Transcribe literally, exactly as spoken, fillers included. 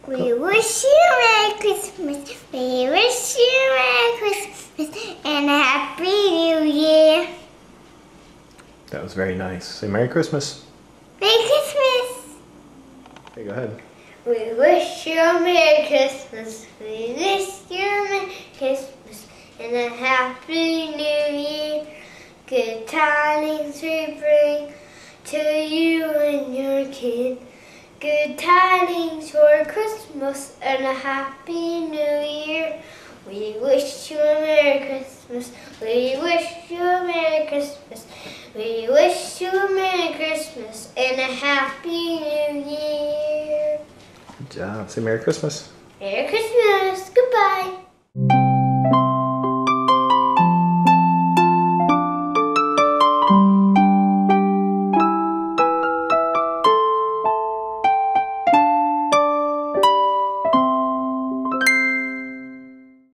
We wish you a Merry Christmas. We wish you a Merry Christmas and a Happy New Year. That was very nice. Say Merry Christmas. Merry Christmas. Okay, go ahead. We wish you a Merry Christmas. We wish you a Merry Christmas and a Happy New Year. Good tidings we bring to you and your kid. Good tidings for Christmas and a Happy New Year. We wish you a Merry Christmas. We wish you a Merry Christmas. We wish you a Merry Christmas and a Happy New Year. Good job. Say Merry Christmas. Merry Christmas.